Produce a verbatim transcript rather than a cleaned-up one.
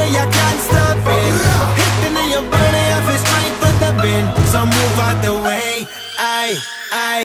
way, I can't stop it. Hitting in your body, I feel strength with the bin. So move out the way, I, I